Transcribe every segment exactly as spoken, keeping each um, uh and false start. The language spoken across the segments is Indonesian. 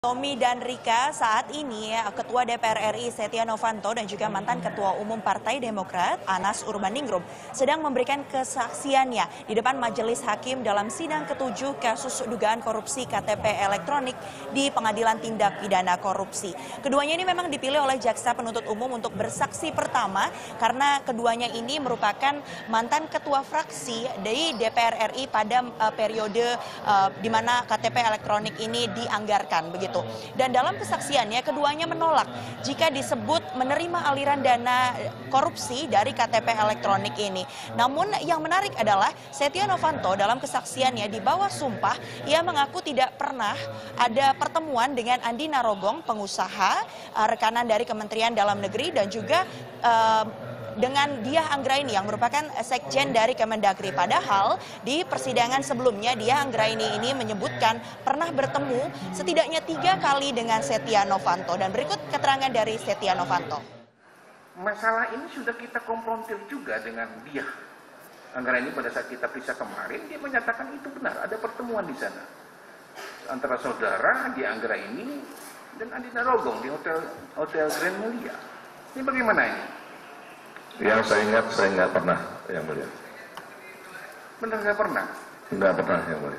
Tommy dan Rika, saat ini Ketua D P R R I Setia Novanto dan juga mantan Ketua Umum Partai Demokrat Anas Urbaningrum sedang memberikan kesaksiannya di depan Majelis Hakim dalam sidang ketujuh kasus dugaan korupsi K T P elektronik di Pengadilan Tindak Pidana Korupsi. Keduanya ini memang dipilih oleh Jaksa Penuntut Umum untuk bersaksi pertama karena keduanya ini merupakan mantan ketua fraksi dari D P R R I pada uh, periode uh, di mana K T P elektronik ini dianggarkan begitu. Dan dalam kesaksiannya keduanya menolak jika disebut menerima aliran dana korupsi dari K T P elektronik ini. Namun yang menarik adalah Setia Novanto dalam kesaksiannya di bawah sumpah ia mengaku tidak pernah ada pertemuan dengan Andi Narogong, pengusaha rekanan dari Kementerian Dalam Negeri dan juga uh, dengan Diah Anggraini yang merupakan sekjen dari Kemendagri. Padahal di persidangan sebelumnya Diah Anggraini ini menyebutkan pernah bertemu setidaknya tiga kali dengan Setia Novanto. Dan berikut keterangan dari Setia Novanto. Masalah ini sudah kita konfrontir juga dengan Diah Anggraini pada saat kita periksa kemarin. Dia menyatakan itu benar, ada pertemuan di sana antara saudara Diah Anggraini dan Andi Narogong di hotel hotel Grand Mulia. Ini bagaimana ini? Yang saya ingat, saya nggak pernah, Yang Mulia. Benar nggak pernah? Nggak pernah, Yang Mulia.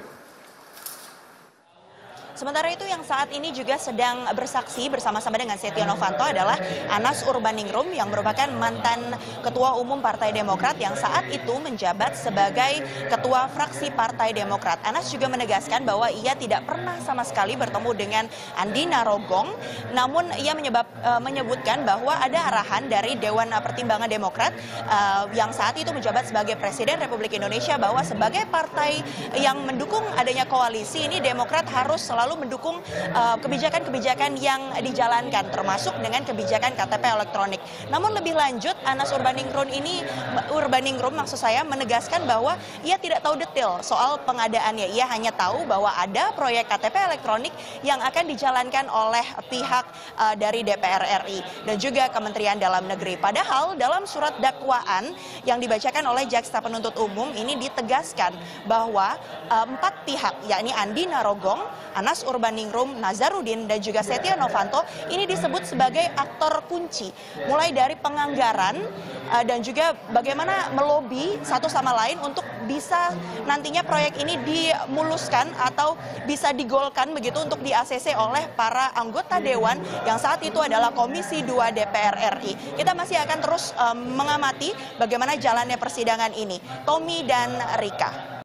Sementara itu yang saat ini juga sedang bersaksi bersama-sama dengan Setia Novanto adalah Anas Urbaningrum yang merupakan mantan Ketua Umum Partai Demokrat yang saat itu menjabat sebagai Ketua Fraksi Partai Demokrat. Anas juga menegaskan bahwa ia tidak pernah sama sekali bertemu dengan Andi Narogong, namun ia menyebab, uh, menyebutkan bahwa ada arahan dari Dewan Pertimbangan Demokrat uh, yang saat itu menjabat sebagai Presiden Republik Indonesia bahwa sebagai partai yang mendukung adanya koalisi ini Demokrat harus selalu lalu mendukung kebijakan-kebijakan uh, yang dijalankan, termasuk dengan kebijakan K T P elektronik. Namun lebih lanjut, Anas Urbaningrum ini, Urbaningrum maksud saya, menegaskan bahwa ia tidak tahu detail soal pengadaannya. Ia hanya tahu bahwa ada proyek K T P elektronik yang akan dijalankan oleh pihak uh, dari D P R R I dan juga Kementerian Dalam Negeri. Padahal dalam surat dakwaan yang dibacakan oleh Jaksa Penuntut Umum ini ditegaskan bahwa uh, empat pihak, yakni Andi Narogong, Anas Urbaningrum, Nazarudin, dan juga Setia Novanto ini disebut sebagai aktor kunci. Mulai dari penganggaran uh, dan juga bagaimana melobi satu sama lain untuk bisa nantinya proyek ini dimuluskan atau bisa digolkan begitu untuk di A C C oleh para anggota Dewan yang saat itu adalah Komisi dua D P R R I. Kita masih akan terus um, mengamati bagaimana jalannya persidangan ini. Tommy dan Rika.